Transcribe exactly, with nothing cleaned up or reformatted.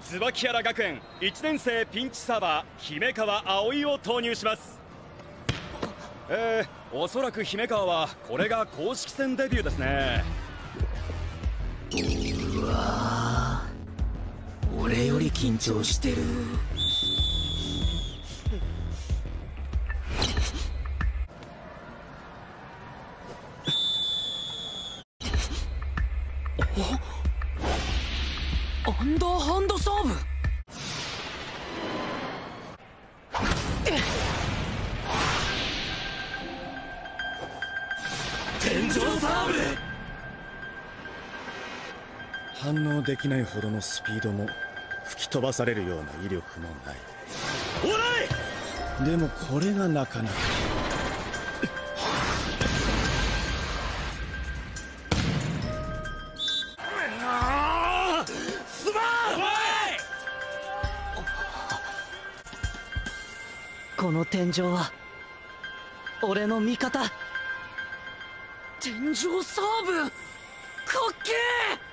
椿原学園いちねん生ピンチサーバー姫川葵を投入します。えー、おそらく姫川はこれが公式戦デビューですね。 うわー、俺より緊張してる。アンダーハンドサーブ。天井サーブ。 反応できないほどのスピードも吹き飛ばされるような威力もない。おい！でもこれがなかなか。 すまん！おい！ この天井は俺の味方。天井サーブかっけー。